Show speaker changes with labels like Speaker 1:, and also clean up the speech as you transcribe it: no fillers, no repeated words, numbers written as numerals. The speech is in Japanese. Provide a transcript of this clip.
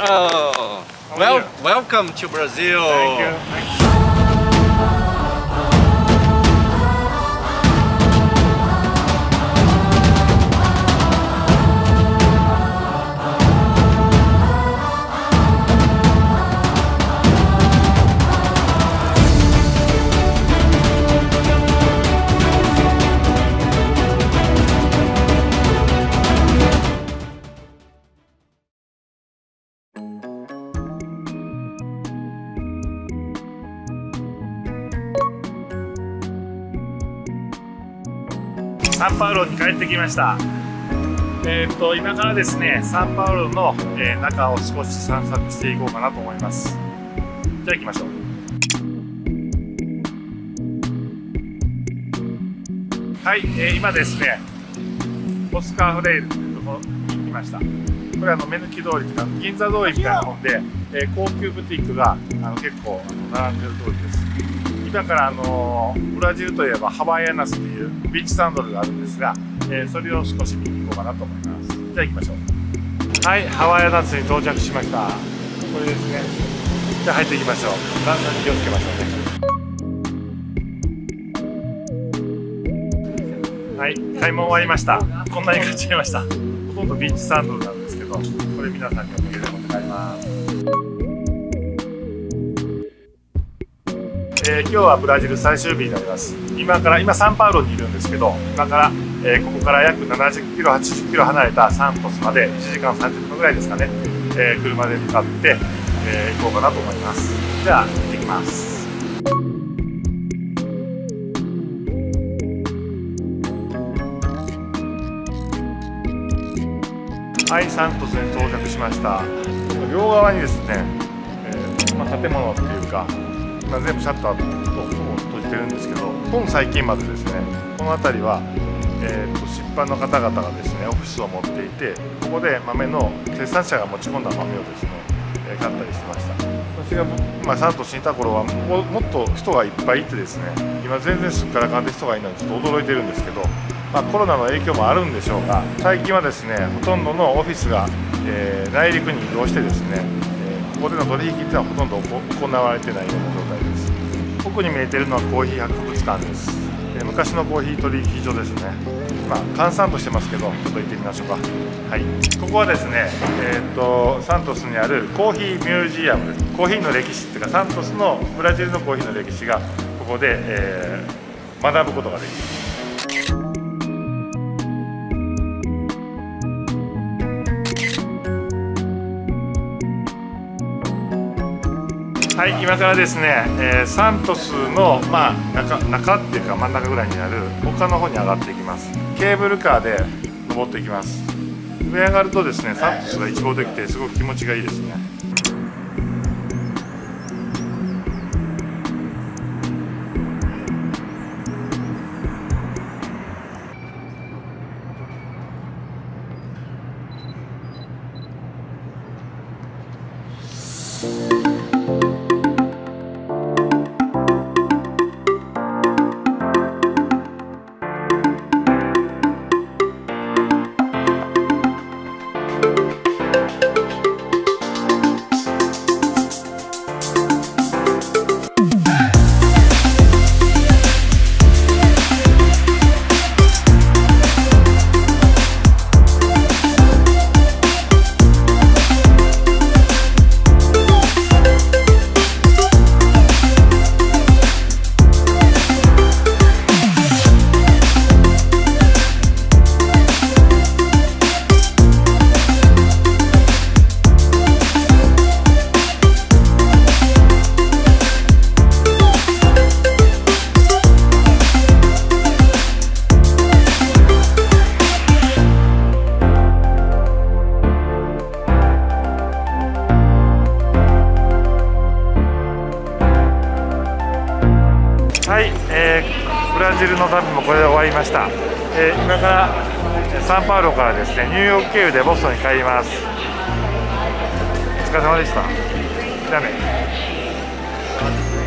Speaker 1: Oh, well, welcome to Brazil.
Speaker 2: Thank you. Thank you.サンパウロに帰ってきました。今からですね、サンパウロの、中を少し散策していこうかなと思います。じゃあ行きましょう。はい、今ですね、オスカーフレイルというところに来ました。これ目抜き通りというか銀座通りみたいなもんで、高級ブティックが結構並んでる通りです。今からブラジルといえばハワイアナスというビーチサンドルがあるんですが、それを少し見に行こうかなと思います。じゃあ行きましょう。はい、ハワイアナスに到着しました。これですね。じゃあ入っていきましょう。段差に気をつけましょうね。はい、買い物終わりました。こんなに買っちゃいました。ほとんどビーチサンドルなんですけど、これ皆さんにお土産で持って帰ります。今日はブラジル最終日になります。今サンパウロにいるんですけど、今から、ここから約70キロ80キロ離れたサントスまで1時間30分ぐらいですかね、車で向かって、行こうかなと思います。じゃあ行ってきます。はい、サントスに到着しました。両側にですね、建物っていうか全部シャッターと閉じてるんですけど、今最近までですね、この辺りは、出版の方々がですねオフィスを持っていて、ここで豆の生産者が持ち込んだ豆をですね、買ったりしてました。私がサントスにいた頃はもっと人がいっぱいいてですね、今全然すっからかんで人がいないのでちょっと驚いてるんですけど、コロナの影響もあるんでしょうが、最近はですねほとんどのオフィスが、内陸に移動してですね、ここでの取引っていうのはほとんど行われてないような状態です。奥に見えているのはコーヒー博物館です。昔のコーヒー取引所ですね。閑散としてますけど、ちょっと行ってみましょうか。はい、ここはですね、サントスにあるコーヒーミュージアムです。コーヒーの歴史っていうか、サントスのブラジルのコーヒーの歴史がここで、学ぶことができます。はい、今からですね、サントスの、中っていうか真ん中ぐらいにある丘の方に上がっていきます。ケーブルカーで登っていきます。上上がるとですね、サントスが一望できてすごく気持ちがいいですね。はい、ブラジルの旅もこれで終わりました。今からサンパウロからですねニューヨーク経由でボストンに帰ります。お疲れ様でした。じゃあね。